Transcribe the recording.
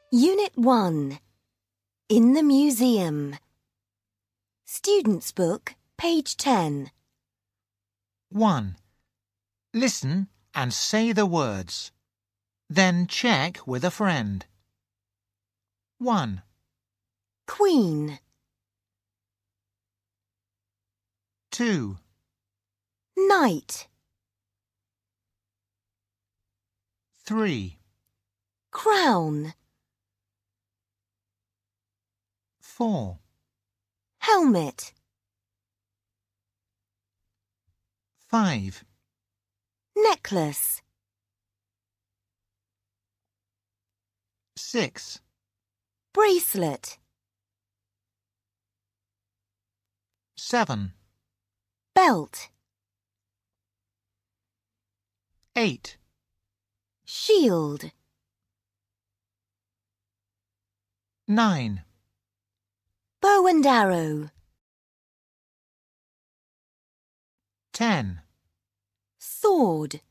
Unit 1. In the Museum. Student's Book, page 10. 1. Listen and say the words. Then check with a friend. 1, Queen. 2, Knight. 3, Crown. 4, Helmet. 5, Necklace. 6, Bracelet. 7, Belt. 8, Shield. 9, Bow and arrow. 10. Sword.